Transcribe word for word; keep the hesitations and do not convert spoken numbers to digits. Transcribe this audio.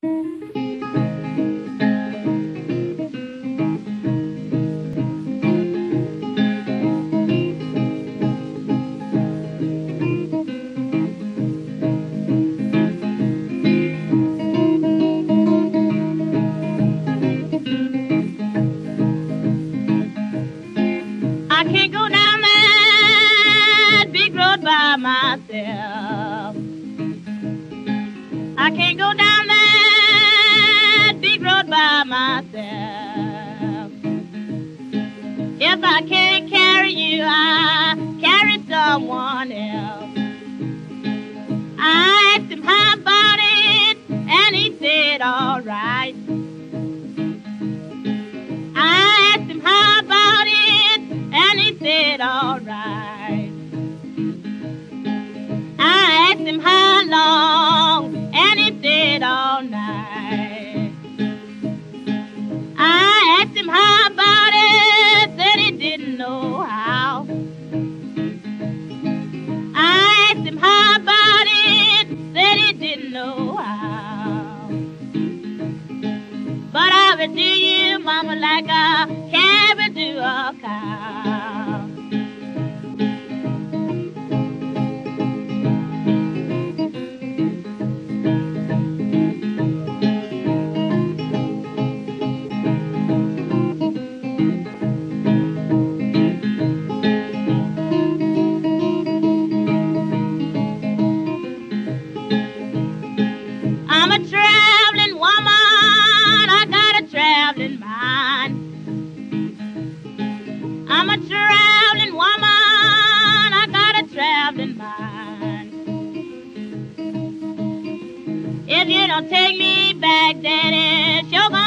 I can't go down that big road by myself. I can't go down that big road by myself. If I can't carry you, I carry someone else. I asked him how about it, and he said, all right. I asked him how about it, and he said, all right. I asked him how long, and he said, all night. I asked him how about it, said he didn't know how. I asked him how about it, said he didn't know how. But I would do you, mama, like a cat would do a cow. I'm a traveling woman, I got a traveling mind. I'm a traveling woman, I got a traveling mind. If you don't take me back, then it's sure gonna